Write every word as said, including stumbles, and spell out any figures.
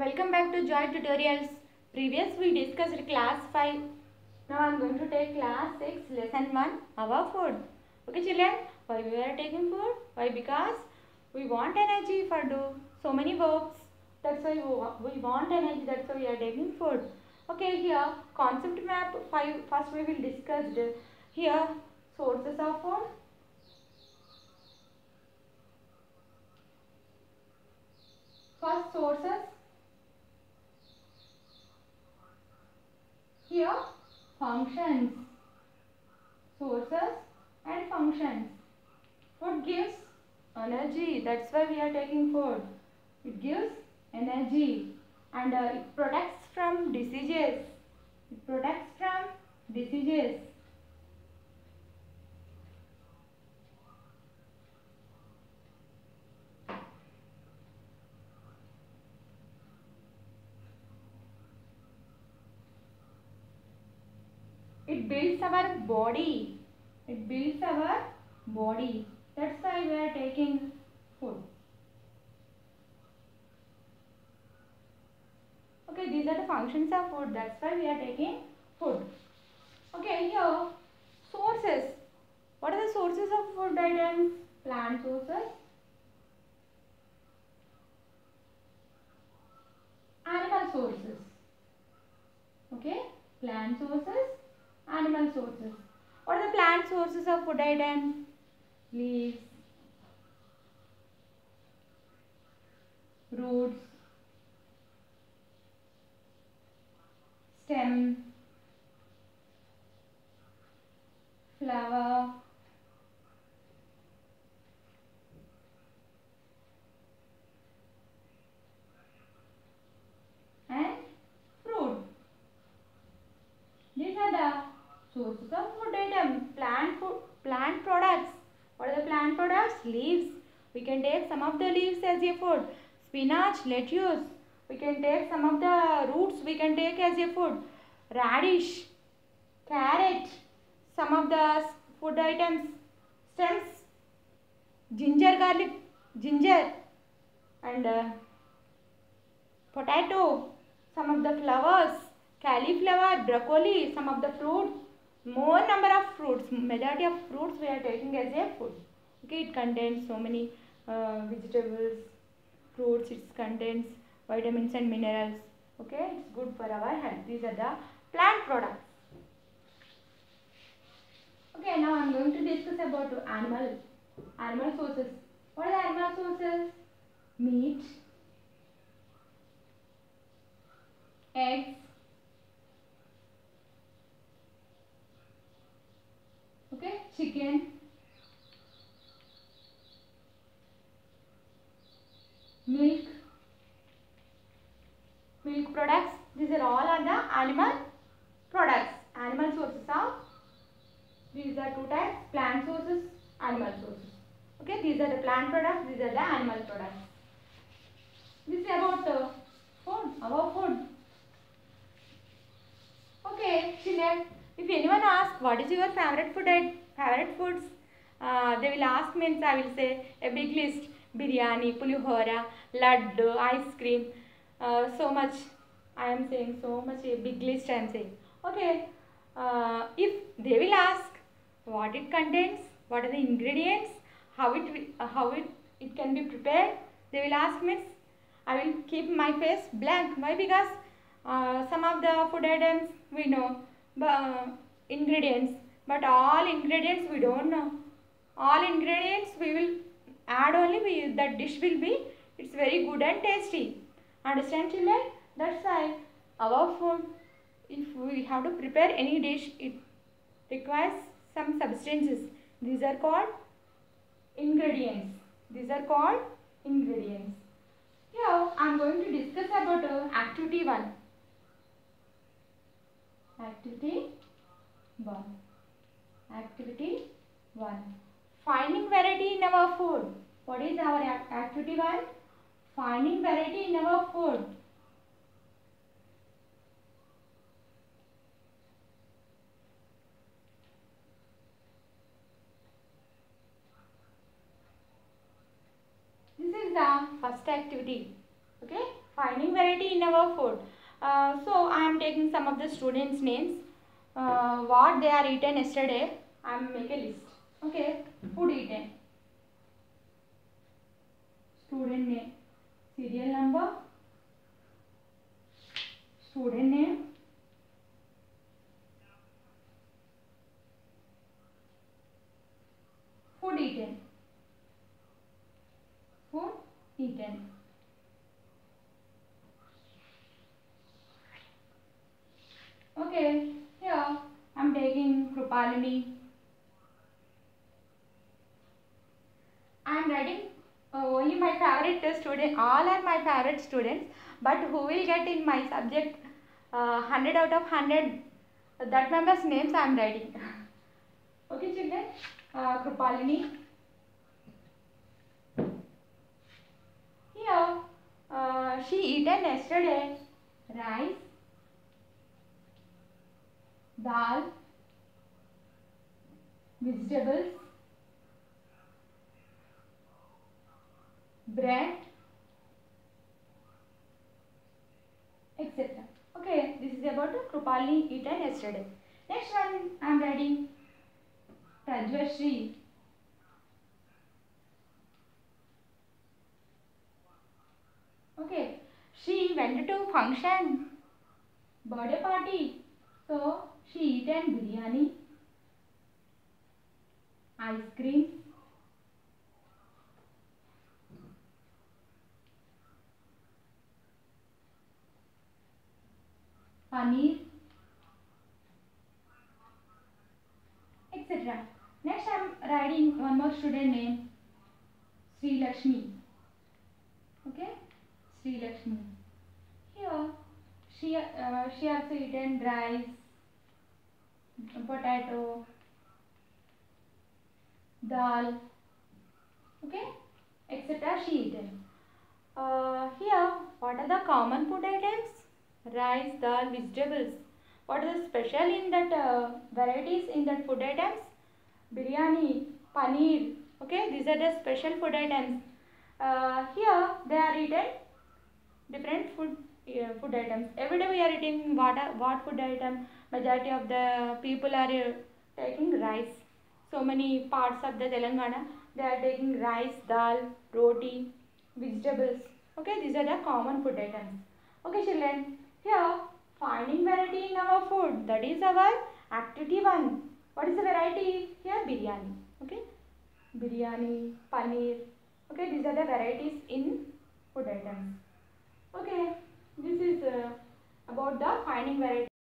Welcome back to Joy Tutorials. Previous we discussed class five. Now I am going to take class six lesson one, our food. Okay children, why we are taking food? Why? Because we want energy for do so many works. That's why we want energy. That's why we are taking food. Okay, here concept map five. First we will discuss here sources of food. First sources. Here functions, sources and functions. Food gives energy, that's why we are taking food. It gives energy and uh, it protects from diseases. It protects from diseases. It builds our body. It builds our body. That's why we are taking food. Okay, these are the functions of food. That's why we are taking food. Okay, here sources. What are the sources of food items? Plant sources, animal sources. Okay, plant sources, animal sources. What are the plant sources of food items? Leaves, roots, stem, flower, and fruit. These are the sources of food item. Plant food, plant products. What are the plant products? Leaves. We can take some of the leaves as a food. Spinach, lettuce. We can take some of the roots. We can take as a food. Radish, carrot. Some of the food items. Stems. Ginger, garlic, ginger, and uh, potato. Some of the flowers. Cauliflower, broccoli. Some of the fruits. More number of fruits. Majority of fruits we are taking as a food. Okay, it contains so many uh, vegetables, fruits. It contains vitamins and minerals. Okay, it's good for our health. These are the plant products. Okay, now I am going to discuss about animal animal sources. What are the animal sources? Meat, eggs, okay, chicken, milk, milk products. These are all are the animal products. Animal sources of, these are two types, plant sources, animal sources. Okay, these are the plant products, these are the animal products. This is about uh, food, our food. Okay, children, if anyone asks what is your favorite food, favorite foods, uh, they will ask means I will say a big list. Biryani, pulihora, laddu, ice cream, uh, so much. I am saying so much, a big list I am saying. Okay, uh, if they will ask what it contains, what are the ingredients, how it uh, how it, it can be prepared, they will ask means I will keep my face blank. Why? Because uh, some of the food items we know, but uh, ingredients, but all ingredients we don't know. All ingredients we will add only, we, that dish will be, it's very good and tasty. Understand children? That's why our food, if we have to prepare any dish, it requires some substances. These are called ingredients. These are called ingredients. Here I am going to discuss about uh, activity one. Activity one. Activity one. Finding variety in our food. What is our activity one? Finding variety in our food. This is the first activity. Okay, finding variety in our food. Uh, so I am taking some of the students' names. Uh, what they are eaten yesterday. I am make a list. Okay, food eaten. Student name, serial number, student name, food eaten. Food eaten. Okay, here I am taking Krupalini. I am writing uh, only my favorite student. All are my favorite students, but who will get in my subject uh, one hundred out of one hundred? That members' names I am writing. Okay, children. Uh, Krupalini. Here, uh, she eaten yesterday rice, dal, vegetables, bread, et cetera. Okay, this is about Krupalini eaten yesterday. Next one, I am writing Rajwashri. Okay, she went to function, birthday party. So she eaten biryani, ice cream, paneer, et cetera. Next, I am writing one more student name, Sri Lakshmi. Okay, Sri Lakshmi. Here, she uh, she also eaten rice, potato, dal. Okay, et cetera. She eaten. Uh, here, what are the common food items? Rice, dal, vegetables. What is special in that uh, varieties in that food items? Biryani, paneer. Okay, these are the special food items. Uh, here they are eaten different food uh, food items. Every day we are eating what are, what food item? Majority of the people are uh, taking rice. So many parts of the Telangana they are taking rice, dal, roti, vegetables. Okay, these are the common food items. Okay, children. Here, finding variety in our food. That is our activity one. What is the variety? Here, biryani. Okay, biryani, paneer. Okay, these are the varieties in food items. Okay, this is uh, about the finding variety.